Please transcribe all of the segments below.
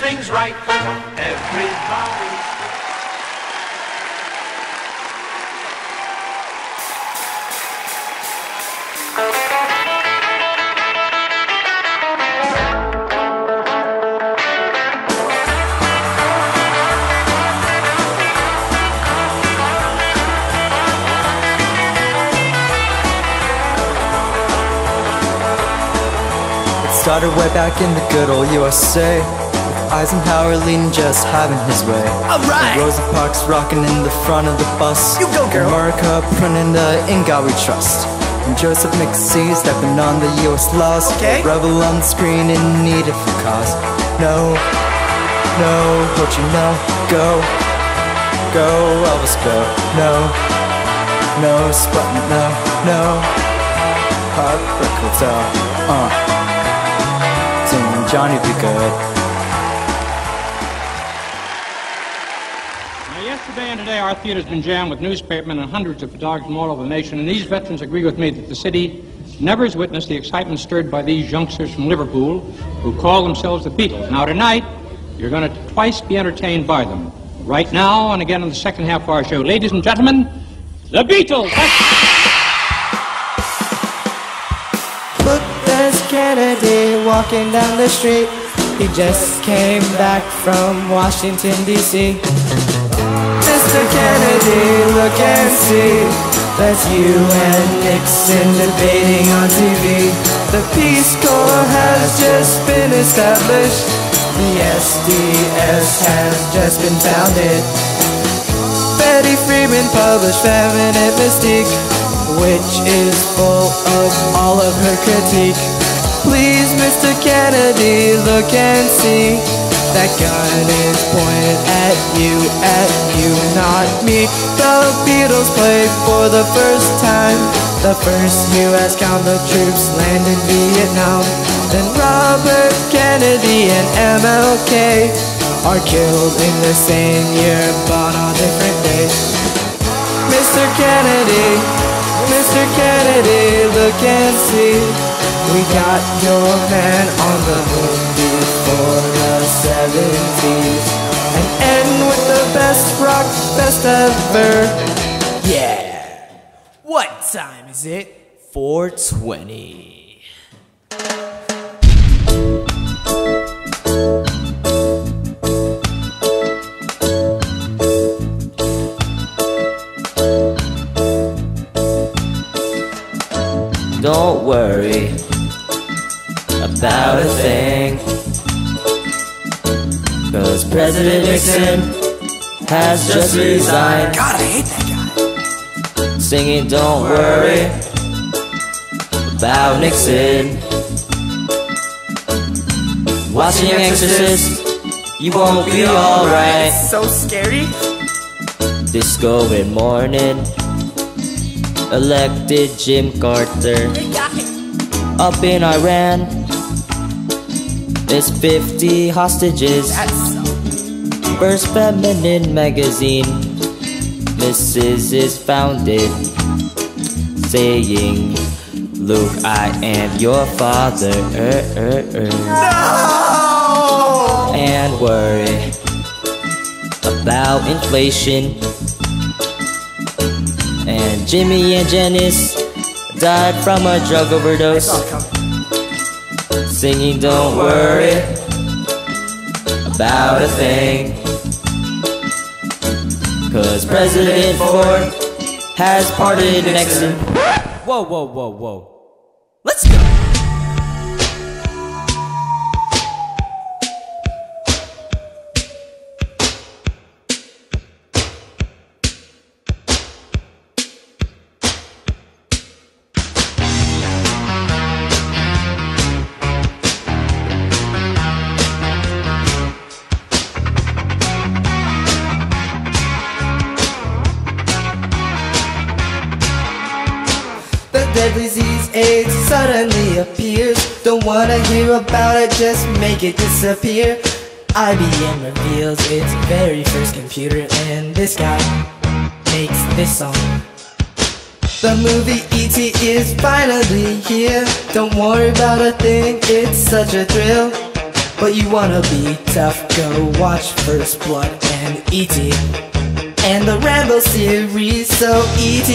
things right. Everybody. Started way back in the good old USA, with Eisenhower leading, just having his way. Alright! Rosa Parks rocking in the front of the bus. You go, girl! America printing the "In God We Trust." And Joseph McSee stepping on the US laws. Okay. Rebel on the screen in need of a cause. No, no, what you know? Go, go, Elvis, go. No, no, Sputnik, no, no. Heartbreak Hotel, singing Johnny Be Good. Now, yesterday and today, our theater's been jammed with newspapermen and hundreds of photographers from all over the nation, and these veterans agree with me that the city never has witnessed the excitement stirred by these youngsters from Liverpool who call themselves the Beatles. Now, tonight, you're going to twice be entertained by them. Right now, and again in the second half of our show. Ladies and gentlemen, the Beatles! Look, there's Kennedy walking down the street. He just came back from Washington, D.C. Mr. Kennedy, look and see. That's you and Nixon debating on TV. The Peace Corps has just been established. The SDS has just been founded. Betty Freeman published Feminine Mystique, which is full of all of her critique. Please, Mr. Kennedy, look and see. That gun is pointed at you, not me. The Beatles played for the first time. The first US combat troops landed Vietnam. Then Robert Kennedy and MLK are killed in the same year, but on different days. Mr. Kennedy, Mr. Kennedy, look and see. We got your man on the moon before the 70s. And end with the best rock, best ever. Yeah! What time is it? 4:20. Don't worry about a thing, 'cause President Nixon has just resigned. God, I hate that guy. Singing don't worry about Nixon. Watching Exorcist, you won't be alright. So scary. Disco in morning elected Jim Carter. Up in Iran, there's 50 hostages. First feminine magazine, Mrs. is founded, saying, "Look, I am your father." No! And worry about inflation. And Jimmy and Janice died from a drug overdose. Singing don't worry about a thing, 'cause President Ford has pardoned Nixon. Whoa, whoa, whoa, whoa. Let's go! Deadly disease AIDS suddenly appears. Don't wanna hear about it, just make it disappear. IBM reveals its very first computer, and this guy makes this song. The movie E.T. is finally here. Don't worry about a thing, it's such a thrill. but you wanna be tough, go watch First Blood and E.T. and the Rambo series. So E.T.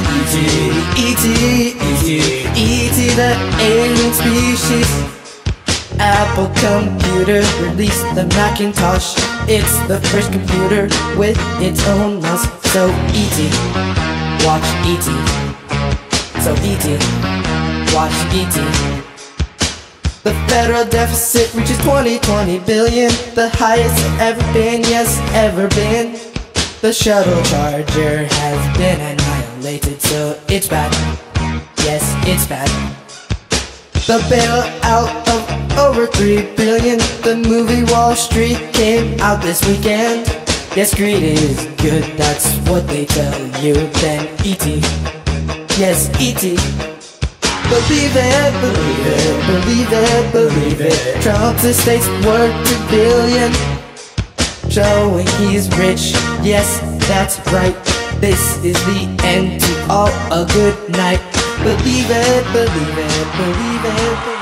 E.T. the alien species. Apple Computer released the Macintosh. It's the first computer with its own mouse. So E.T. watch E.T. So E.T. watch E.T. The federal deficit reaches 20 billion, the highest ever been, yes, ever been. The shuttle charger has been annihilated, so it's bad. Yes, it's bad. The bailout of over 3 billion. The movie Wall Street came out this weekend. Yes, greed is good, that's what they tell you. Then E.T. Yes, E.T. Believe it, believe it, believe it, believe it. Trump's estate's worth 2 billion, showing he's rich. Yes, that's right. This is the end to all. A good night. Believe it, believe it, believe it.